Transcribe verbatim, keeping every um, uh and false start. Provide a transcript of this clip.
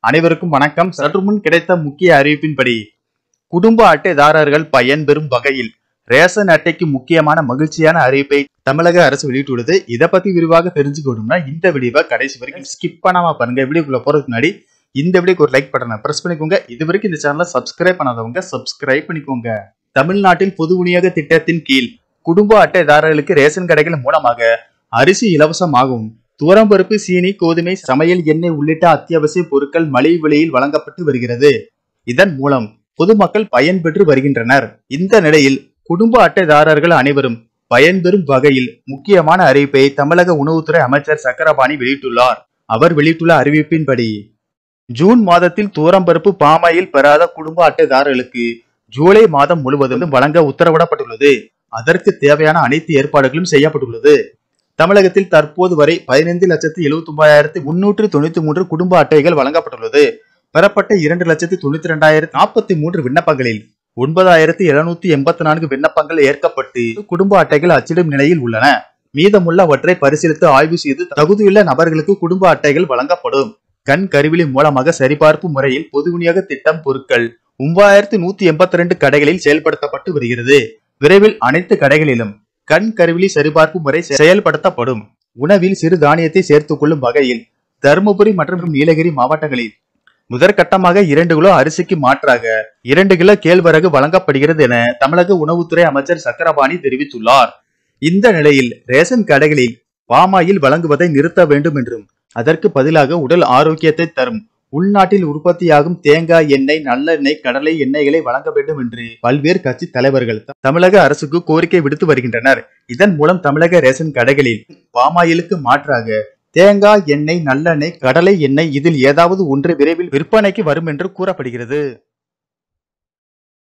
அனைவருக்கும் வணக்கம். சற்று முன் கிடைத்த முக்கிய அறிவிப்பின்படி குடும்ப அட்டைதாரர்கள் பயன்பெறும் வகையில் ரேஷன் அட்டைக்கு முக்கியமான மகிழ்ச்சியான அறிவிப்பை தமிழக அரசு வெளியிட்டுள்ளது. இதை பத்தி விரிவாக தெரிஞ்சுக்கணும்னா இந்த வீடியோவை கடைசி வரைக்கும் ஸ்கிப் பண்ணாம பாருங்க. வீடியோக்குள்ள போறதுக்கு முன்னாடி இந்த வீடியோக்கு ஒரு லைக் பட்டனை பிரஸ் பண்ணிக்கோங்க. இது வரைக்கும் இந்த சேனலை சப்ஸ்கிரைப் பண்ணாதவங்க சப்ஸ்கிரைப் பண்ணிக்கோங்க. தமிழ்நாட்டில் பொது விநியோக திட்டத்தின் கீழ் குடும்ப அட்டைதாரர்களுக்கு ரேஷன் கடைகள் மூலமாக அரிசி இலவசமாகவும் துவரம்பருப்பு, சீனி, கோதுமை, சமையல் எண்ணெய் உள்ளிட்ட அத்தியாவசிய பொருட்கள் மலிவு விலையில் வழங்கப்பட்டு வருகிறது. இதன் மூலம் பொதுமக்கள் பயன்பெற்று வருகின்றனர். இந்த நிலையில் குடும்ப அட்டைதாரர்கள் அனைவரும் பயன்பெறும் வகையில் முக்கியமான அறிவிப்பை தமிழக உணவுத்துறை அமைச்சர் சக்கரபாணி வெளியிட்டுள்ளார். அவர் வெளியிட்டுள்ள அறிவிப்பின்படி ஜூன் மாதத்தில் துவரம்பருப்பு, பாமாயில் பெறாத குடும்ப அட்டைதாரர்களுக்கு ஜூலை மாதம் முழுவதும் வழங்க உத்தரவிடப்பட்டுள்ளது. அதற்கு தேவையான அனைத்து ஏற்பாடுகளும் செய்யப்பட்டுள்ளது. தமிழகத்தில் தற்போது வரை பதினைந்து லட்சத்து எழுபத்தி ஒன்பதாயிரத்தி முன்னூற்று தொண்ணூத்தி மூன்று குடும்ப அட்டைகள் வழங்கப்பட்டுள்ளது. பெறப்பட்ட இரண்டு லட்சத்து தொண்ணூத்தி இரண்டாயிரத்தி நாற்பத்தி மூன்று விண்ணப்பங்களில் ஒன்பதாயிரத்தி எழுநூத்தி எண்பத்தி நான்கு விண்ணப்பங்கள் ஏற்கப்பட்டு குடும்ப அட்டைகள் அச்சிடும் நிலையில் உள்ளன. மீதமுள்ளவற்றை பரிசீலித்து ஆய்வு செய்து தகுதியுள்ள நபர்களுக்கு குடும்ப அட்டைகள் வழங்கப்படும். கண் கருவிழி மூலமாக சரிபார்ப்பு முறையில் பொது விநியோக திட்டம் பொருட்கள் ஒன்பதாயிரத்தி நூத்தி எண்பத்தி ரெண்டு கடைகளில் செயல்படுத்தப்பட்டு வருகிறது. விரைவில் அனைத்து கடைகளிலும் கண் கருவிழி சரிபார்ப்பு முறை செயல்படுத்தப்படும். உணவில் சிறு தானியத்தை சேர்த்துக் கொள்ளும் வகையில் தருமபுரி மற்றும் நீலகிரி மாவட்டங்களில் முதற்கட்டமாக இரண்டு கிலோ அரிசிக்கு மாற்றாக இரண்டு கிலோ கேழ்வரகு வழங்கப்படுகிறது என தமிழக உணவுத்துறை அமைச்சர் சக்கரபாணி தெரிவித்துள்ளார். இந்த நிலையில் ரேஷன் கடைகளில் பாமாயில் வழங்குவதை நிறுத்த வேண்டும் என்றும் அதற்கு பதிலாக உடல் ஆரோக்கியத்தை தரும் உள்நாட்டில் உற்பத்தியாகும் தேங்காய் எண்ணெய், நல்லெண்ணெய், கடலை எண்ணெய்களை வழங்க வேண்டும் என்று பல்வேறு கட்சி தலைவர்கள் தமிழக அரசுக்கு கோரிக்கை விடுத்து வருகின்றனர். இதன் மூலம் தமிழக ரேஷன் கடைகளில் பாமாயிலுக்கு மாற்றாக தேங்காய் எண்ணெய், நல்லெண்ணெய், கடலை எண்ணெய் இதில் ஏதாவது ஒன்று விரைவில் விற்பனைக்கு வரும் என்று கூறப்படுகிறது.